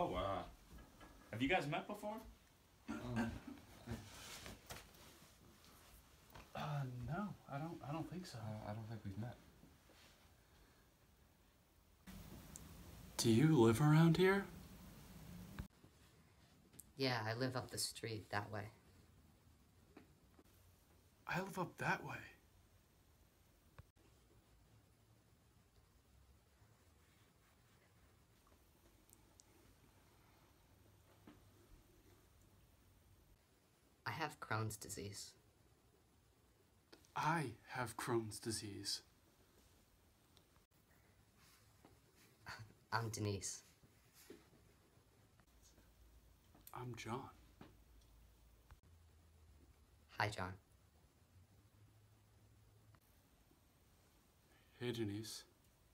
Oh, have you guys met before? No, I don't think so. I don't think we've met. Do you live around here? Yeah, I live up the street that way. I live up that way. I have Chrons disease. I have Chrons disease. I'm Denise. I'm John. Hi, John. Hey, Denise.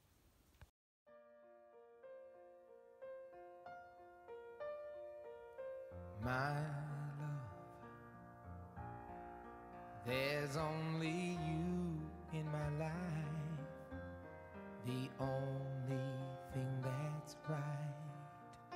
My love, there's only you in my life, the only thing that's right.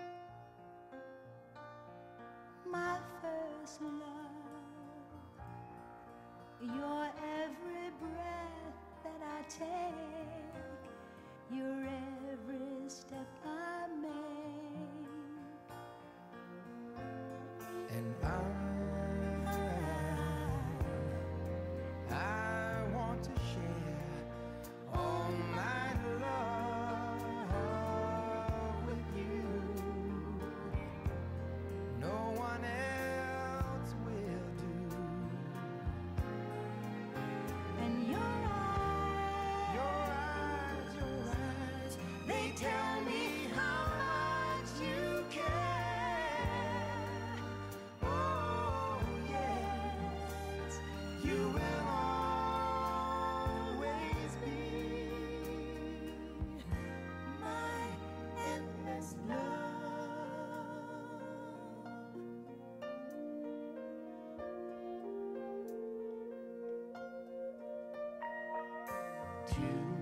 My first love, your every breath that I take, your every step I make. And I want to share all my love with you. No one else will do. And your eyes, they tell me how much you care. Oh yes, you will always be my endless love. to